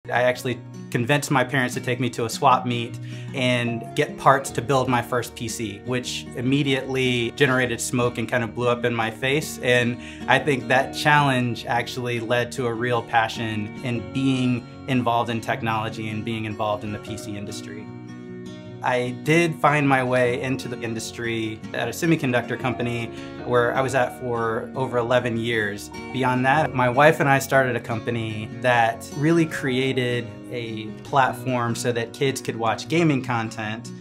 I actually convinced my parents to take me to a swap meet and get parts to build my first PC, which immediately generated smoke and kind of blew up in my face. And I think that challenge actually led to a real passion in being involved in technology and being involved in the PC industry. I did find my way into the industry at a semiconductor company where I was at for over 11 years. Beyond that, my wife and I started a company that really created a platform so that kids could watch gaming content